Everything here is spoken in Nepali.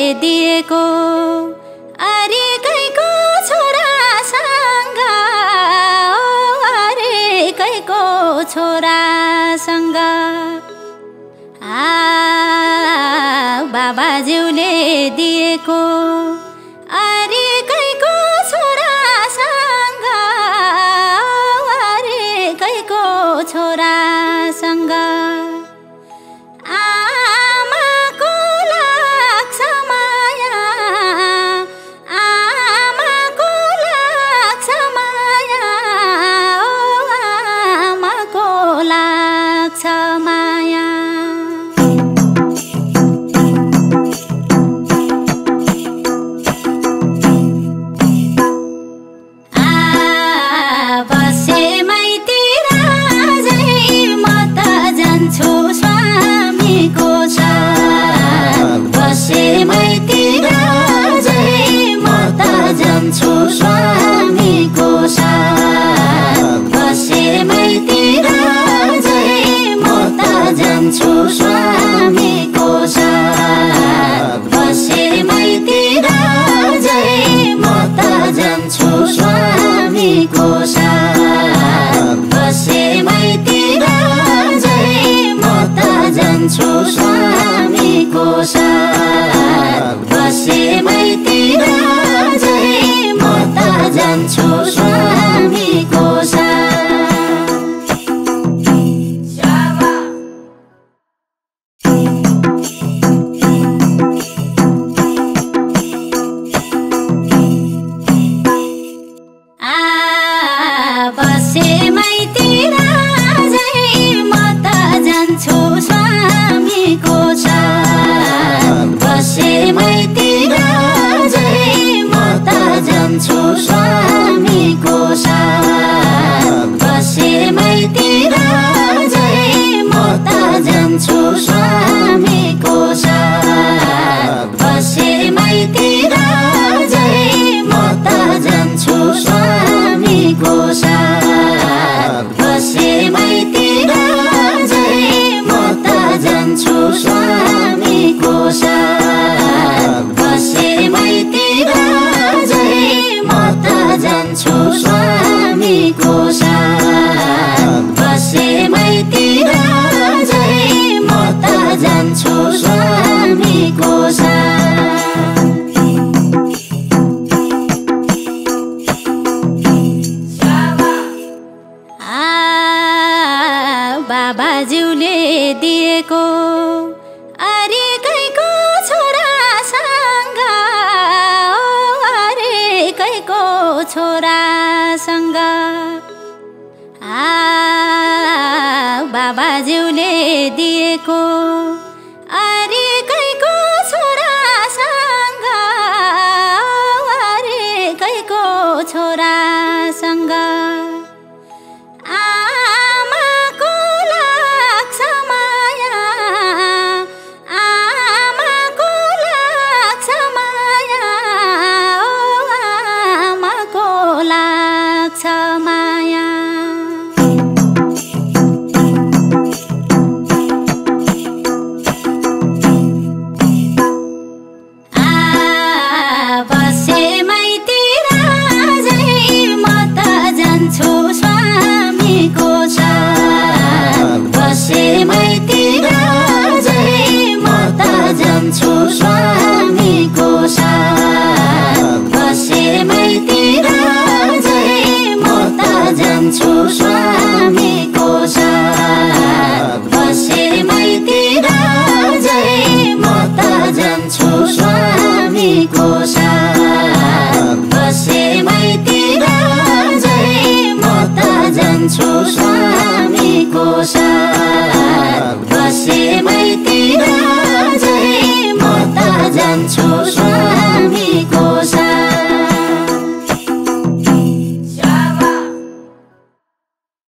दिएको अरेकैको छोरासँग अरेकैको छोरासँग बाबाज्यूले दिएको अरेकैको छोरासँग अरेकैको छोरासँग आमाको लाग्छ माया आमाको लाग्छ माया आमाको लाग्छ माया बसे माइती राजै म त जान्छु स्वामीको साथ बसे माइती राजै म त जान्छु स्वामीको साथ बसे माइती राजै म त जान्छु स्वामीको साथ बसे माइती राजै म त जान्छु स्वामीको साथ बसे माइती राजै म त जान्छु स्वामीको साथ बसे माइती राजै म त जान्छु स्वामीको साथ बसे माइती राजै म त जान्छु स्वामीको साथ बसे माइती राजै म त जान्छु स्वामीको साथ बसे माइती राजै म त जान्छु स्वामीको साथ बसे माइती राजै म त जान्छु स्वामीको साथ बसे माइती राजै म त जान्छु स्वामीको साथ बसे माइती राजै म त जान्छु स्वामीको साथ बसे माइती राजै म त जान्छु स्वामीको साथ बाबाज्यूले दिएको अरेकैको छोरासँग अरेकैको छोरासँग बाबाज्यूले दिएको अरेकैको छोरासँग अरेकैको छोरासँग आमाको लाग्छ माया आमाको लाग्छ माया आमाको लाग्छ माया बसे माइती राजै म त जान्छु स्वामीको साथ बसे माइती राजै म त जान्छु स्वामीको साथ बसे माइती राजै म त जान्छु स्वामीको साथ बसे माइती राजै म त जान्छु स्वामीको साथ